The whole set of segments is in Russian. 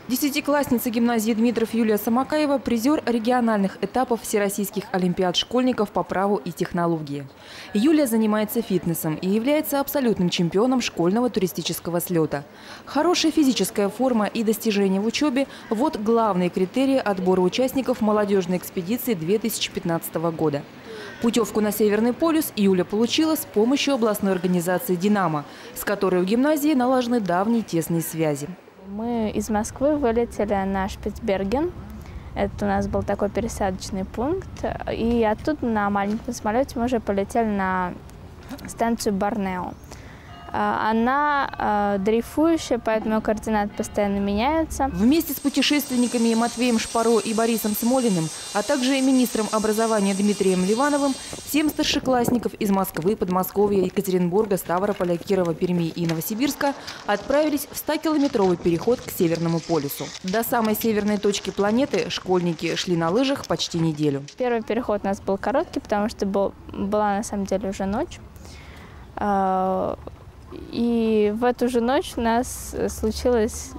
Десятиклассница гимназии Дмитров Юлия Самакаева – призер региональных этапов всероссийских олимпиад школьников по праву и технологии. Юлия занимается фитнесом и является абсолютным чемпионом школьного туристического слета. Хорошая физическая форма и достижения в учебе – вот главные критерии отбора участников молодежной экспедиции 2015 года. Путевку на Северный полюс Юля получила с помощью областной организации «Динамо», с которой у гимназии налажены давние тесные связи. Мы из Москвы вылетели на Шпицберген. Это у нас был такой пересадочный пункт. И оттуда на маленьком самолете мы уже полетели на станцию Борнео. Она дрейфующая, поэтому координаты постоянно меняются. Вместе с путешественниками Матвеем Шпаро и Борисом Смолиным, а также министром образования Дмитрием Ливановым, 7 старшеклассников из Москвы, Подмосковья, Екатеринбурга, Ставрополя, Кирова, Перми и Новосибирска отправились в 100-километровый переход к Северному полюсу. До самой северной точки планеты школьники шли на лыжах почти неделю. Первый переход у нас был короткий, потому что была на самом деле уже ночь. И в эту же ночь у нас случился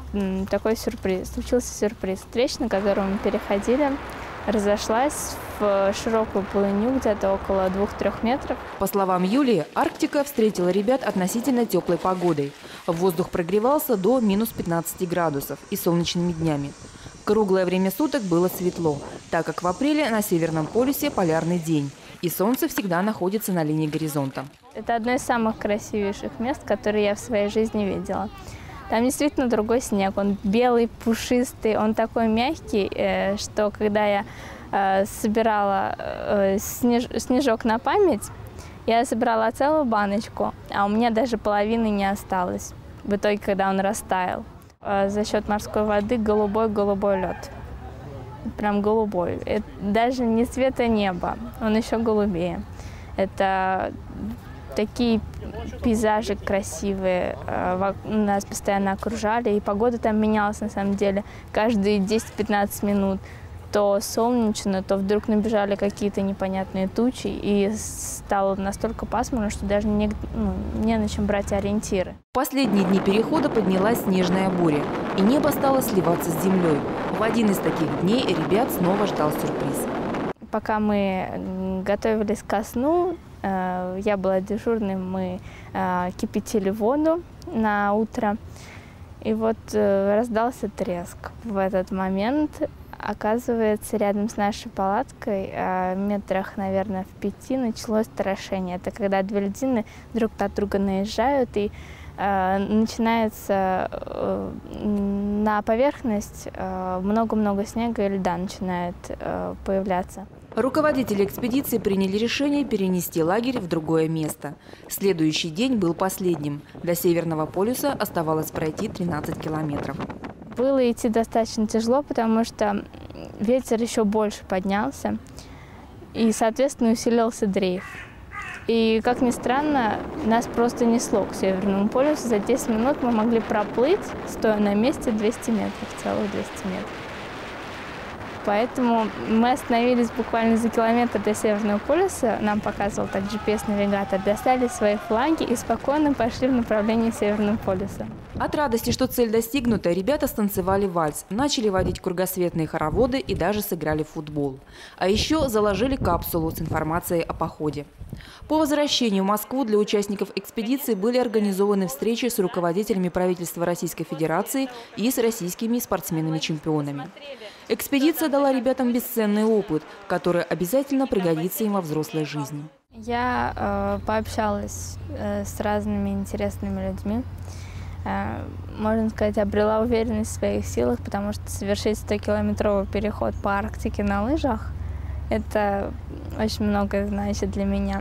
сюрприз. Встреча, на которую мы переходили, разошлась в широкую полынью, где-то около 2-3 метров. По словам Юлии, Арктика встретила ребят относительно теплой погодой. Воздух прогревался до минус 15 градусов и солнечными днями. Круглое время суток было светло, так как в апреле на Северном полюсе полярный день, и солнце всегда находится на линии горизонта. Это одно из самых красивейших мест, которые я в своей жизни видела. Там действительно другой снег, он белый, пушистый, он такой мягкий, что когда я собирала снежок на память, я собрала целую баночку, а у меня даже половины не осталось в итоге, когда он растаял. За счет морской воды голубой лед. Прям голубой. Это даже не цвета неба, он еще голубее. Это такие пейзажи красивые, нас постоянно окружали, и погода там менялась на самом деле каждые 10-15 минут. То солнечно, то вдруг набежали какие-то непонятные тучи, и стало настолько пасмурно, что даже не на чем брать ориентиры. В последние дни перехода поднялась снежная буря, и небо стало сливаться с землей. В один из таких дней ребят снова ждал сюрприз. Пока мы готовились ко сну, я была дежурной, мы кипятили воду на утро, и вот раздался треск. В этот момент, оказывается, рядом с нашей палаткой, метрах, наверное, в 5, началось торошение. Это когда две льдины друг на друга наезжают, и начинается на поверхность много-много снега и льда начинает появляться. Руководители экспедиции приняли решение перенести лагерь в другое место. Следующий день был последним. До Северного полюса оставалось пройти 13 километров. Было идти достаточно тяжело, потому что ветер еще больше поднялся, и, соответственно, усилился дрейф. И, как ни странно, нас просто несло к Северному полюсу. За 10 минут мы могли проплыть, стоя на месте, 200 метров, целых 200 метров. Поэтому мы остановились буквально за километр до Северного полюса, нам показывал так GPS-навигатор, достали свои флаги и спокойно пошли в направлении Северного полюса. От радости, что цель достигнута, ребята станцевали вальс, начали водить кругосветные хороводы и даже сыграли в футбол. А еще заложили капсулу с информацией о походе. По возвращению в Москву для участников экспедиции были организованы встречи с руководителями правительства Российской Федерации и с российскими спортсменами-чемпионами. Экспедиция дала ребятам бесценный опыт, который обязательно пригодится им во взрослой жизни. Я пообщалась с разными интересными людьми. Можно сказать, обрела уверенность в своих силах, потому что совершить 100-километровый переход по Арктике на лыжах – это очень многое значит для меня.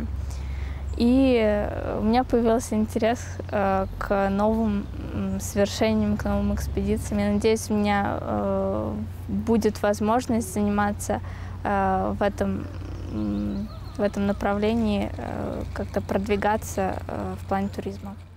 И у меня появился интерес к новым свершениям, к новым экспедициям. Я надеюсь, у меня будет возможность заниматься в этом направлении, как-то продвигаться в плане туризма.